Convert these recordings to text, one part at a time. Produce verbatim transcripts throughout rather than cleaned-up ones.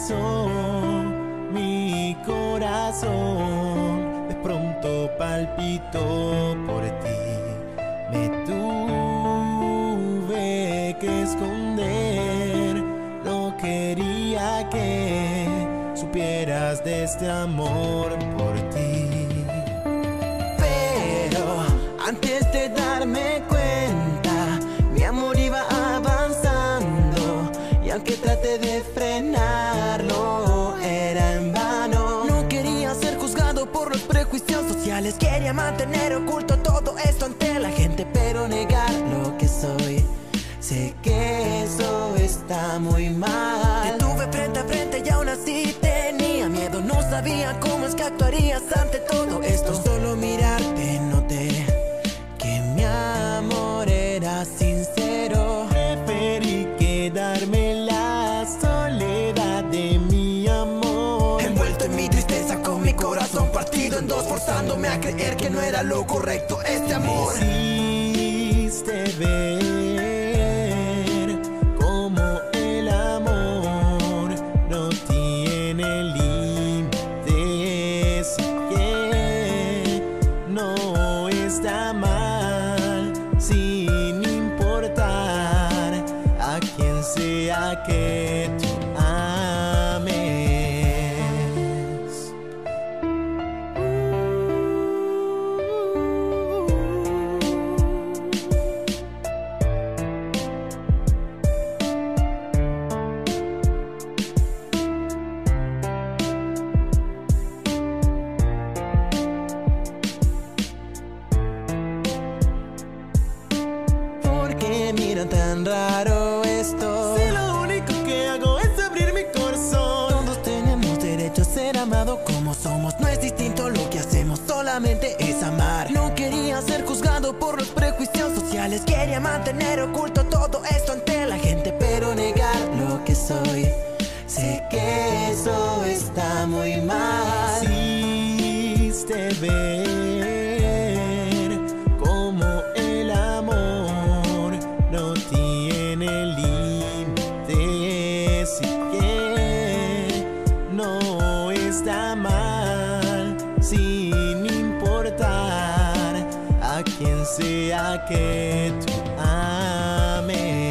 pasó, mi corazón de pronto palpitó por ti. Me tuve que esconder, no quería que supieras de este amor por ti. Pero antes de darme cuenta, mi amor iba avanzando, y aunque traté de frenarlo, era en vano. No quería ser juzgado por los prejuicios sociales, quería mantener oculto todo esto ante la gente, pero negar lo que soy, sé que eso está muy mal. Te tuve frente a frente y aún así tenía miedo, no sabía cómo es que actuarías ante todo esto. Solo mirarte noté que mi amor era sincero. Preferí quedarme en la soledad de mi amor, envuelto en mi tristeza con mi corazón partido en dos, forzándome a creer que no era lo correcto este amor. Me hiciste ver como el amor no tiene límites y que no está mal, sin importar a quien sea que tú ames. ¿Por qué miran tan raro esto? Si lo único que hago es abrir mi corazón. Todos tenemos derecho a ser amados como somos, no es distinto lo que hacemos, solamente es amar. No quería ser juzgado por los prejuicios sociales, quería mantener oculto todo esto ante la gente, pero negar lo que soy, sé que eso está muy mal. Hiciste ver como el amor no tiene límites y que no está mal, sin importar a quien sea que tú ames.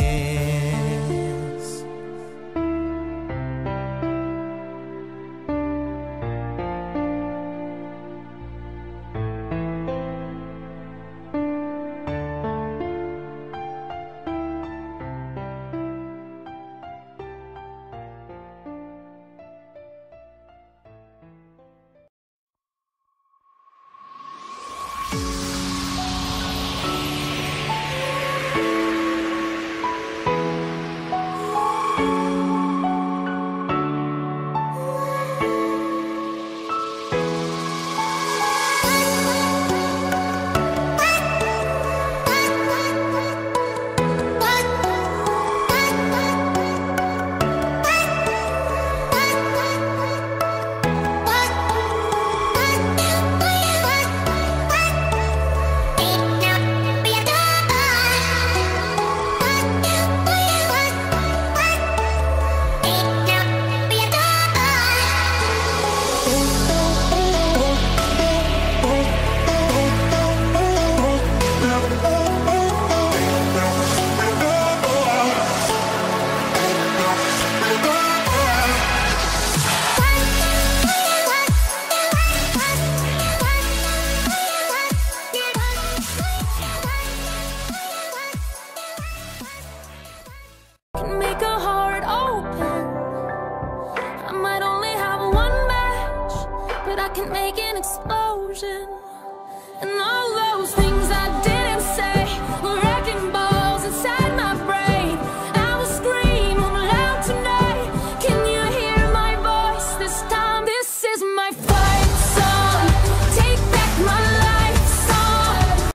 Can make an explosion, and all those